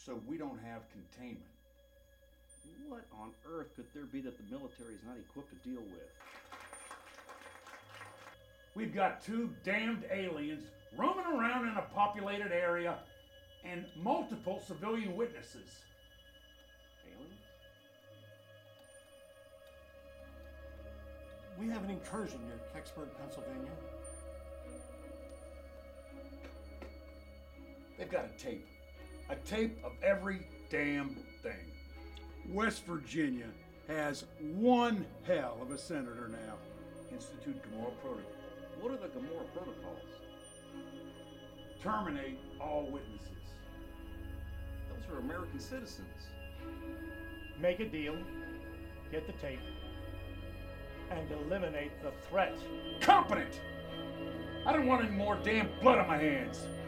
so we don't have containment. What on earth could there be that the military is not equipped to deal with? We've got two damned aliens roaming around in a populated area and multiple civilian witnesses. Aliens? We have an incursion near Kecksburg, Pennsylvania. They've got a tape of every damn thing. West Virginia has one hell of a senator now. Institute Gomorrah Protocol. What are the Gomorrah protocols? Terminate all witnesses. Those are American citizens. Make a deal, get the tape, and eliminate the threat. Competent! I don't want any more damn blood on my hands.